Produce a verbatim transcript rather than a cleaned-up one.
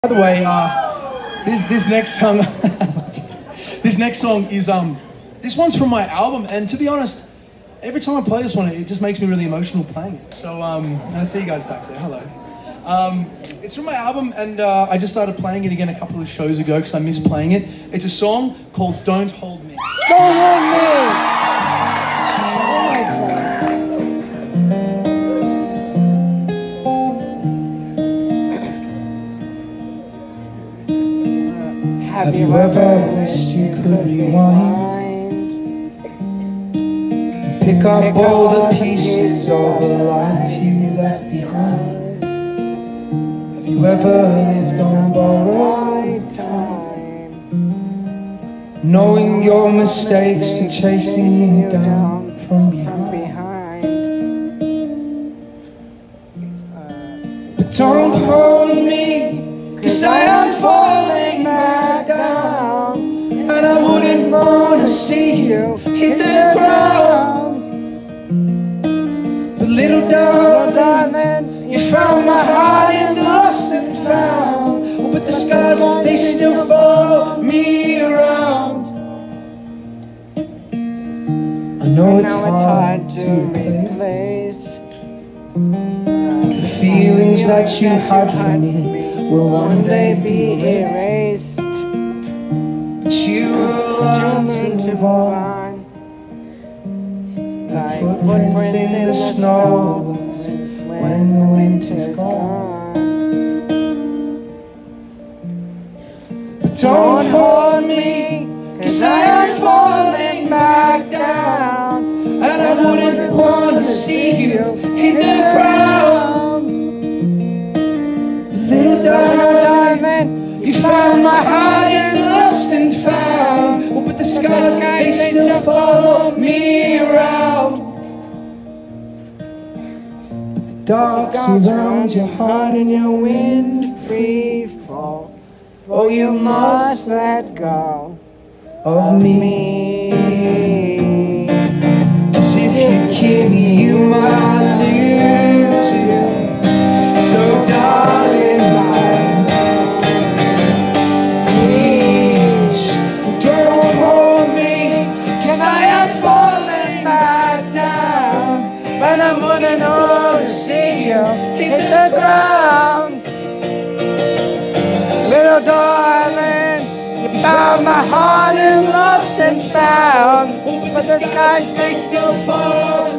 By the way, uh, this this next song, this next song is um, this one's from my album, and to be honest, every time I play this one, it just makes me really emotional playing it. So um, I see you guys back there. Hello. Um, it's from my album, and uh, I just started playing it again a couple of shows ago because I miss playing it. It's a song called "Don't Hold Me." Don't hold me. Have you ever wished you could rewind? Pick up all the pieces of a life you left behind. Have you ever lived on borrowed time, knowing your mistakes and chasing you down from behind? But don't hold me, 'cause I am falling back down, and I wouldn't wanna see you hit the ground. But little darling, you found my heart in the lost and found. Oh, but the skies, they still follow me around. I know it's hard to replace the feelings that you had for me will one day be erased. But you will learn to move on, like footprints in the snow when the winter's gone. But don't hold me, 'cause I am falling back down, and I wouldn't wanna see you hit the ground. Little darling, you found my heart in the lost and found. Oh, but the skies, they still follow me around. But the dark surrounds your heart and your wind free fall. Oh, you must let go of me. 'Cause if you keep me, you might lose it. So darling, and I wouldn't want to see you hit the ground. Little darling, you found my heart and lost and found, but the skies, they still follow